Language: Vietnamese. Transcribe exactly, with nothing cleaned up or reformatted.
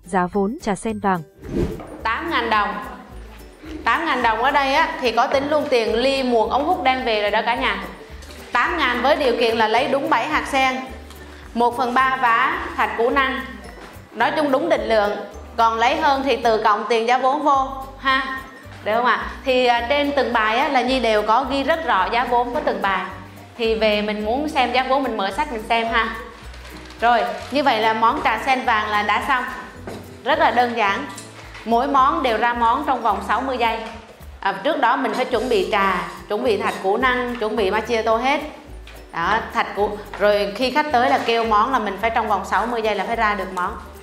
Giá vốn trà sen vàng. tám nghìn đồng. tám nghìn đồng ở đây á, thì có tính luôn tiền ly muỗng ống hút đem về rồi đó cả nhà. tám nghìn với điều kiện là lấy đúng bảy hạt sen, một phần ba vá thạch củ năng. Nói chung đúng định lượng. Còn lấy hơn thì tự cộng tiền giá vốn vô ha. Được không ạ? Thì à, trên từng bài á, là Nhi đều có ghi rất rõ giá vốn của từng bài. Thì về mình muốn xem giá vốn mình mở sách mình xem ha. Rồi, như vậy là món trà sen vàng là đã xong. Rất là đơn giản. Mỗi món đều ra món trong vòng sáu mươi giây. À, trước đó mình phải chuẩn bị trà, chuẩn bị thạch củ năng, chuẩn bị macchiato hết. Đó, thạch củ. Rồi khi khách tới là kêu món là mình phải trong vòng sáu mươi giây là phải ra được món.